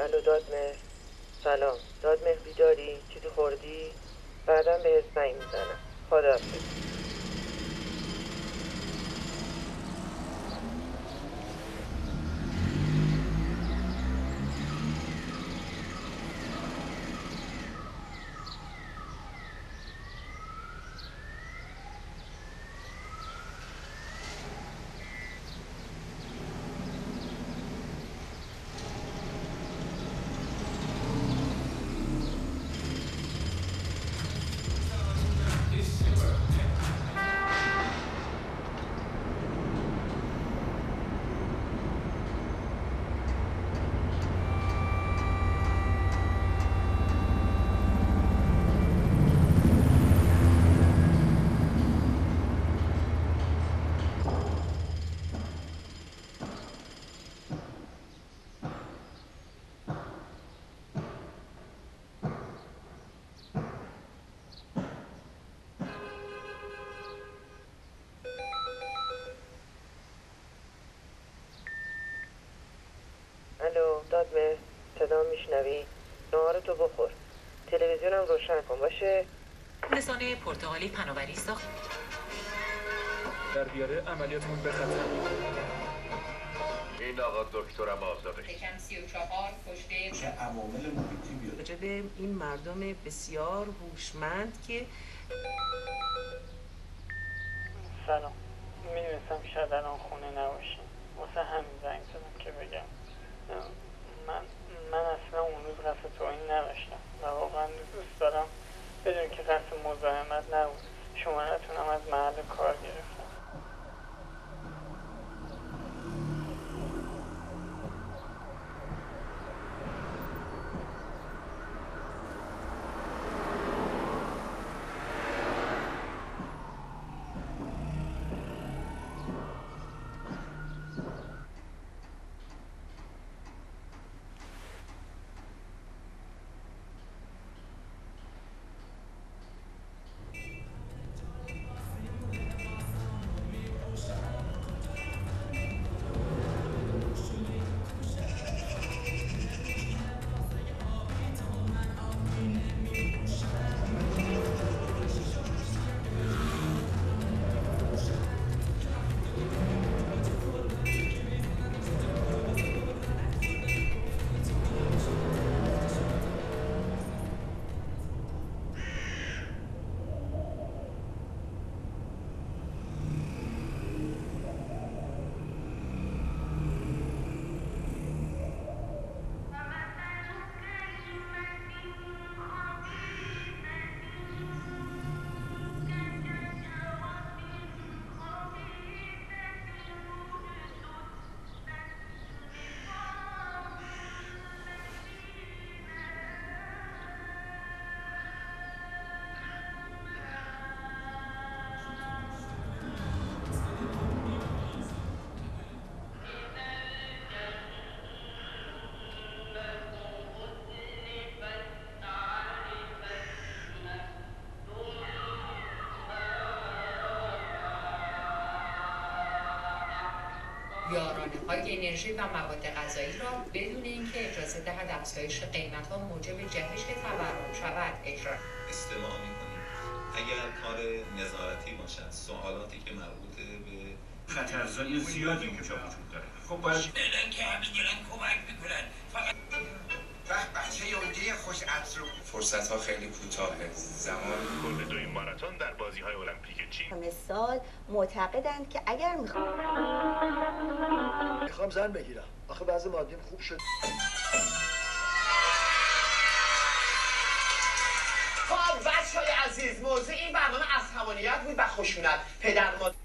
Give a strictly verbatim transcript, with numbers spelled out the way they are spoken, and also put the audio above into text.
الو دادمهر، سلام. دادمهر بیداری؟ چیزی خوردی؟ بعدم به زنگ میزنم. خداحافظ. الو دادمهر، صدا میشنوی؟ نهارتو بخور. تلویزیونم روشن کن باشه؟ رسانه پرتغالی پناوری ساخت در بیاره عملیاتمون به خطر. این آقا دکترم آزاده. یکم سی و چهار کشته چه عوامل محیطی بیاد. راجع به این مردم بسیار هوشمند که سلام. میدونستم که شاید الان خونه نباشیم، واسه همین زنگ زدم که بگم من من اصلا اون روز قصد توهین نداشتم و واقعا دوست دارم بدون که قصد مزاحمت نبود. شماره‌تونم از محل کار گرفتم. یارانه‌های انرژی و مواد غذایی را بدون اینکه اجازه دهد افزایش قیمت‌ها موجب جهش تورم شود اجرا. استماع می‌کنیم اگر کار نظارتی باشد، سوالاتی که مربوط به خطرزای زیادی اونجا وجود داره. خب باید الان که همه دارن کمک میکنن فقط وقت بچه یونجه خوش عطر رو فرصت‌ها خیلی کوتاهه. زمان کل دوی ماراتون در بازی‌های المپیک چین. مثال معتقدند که اگر میخوام میخوام زن بگیرم، آخه بعضی مادیم خوب شد. خب بچه‌های عزیز، موضوع این برنامه عصبانیت بود و خشونت. پدر مادر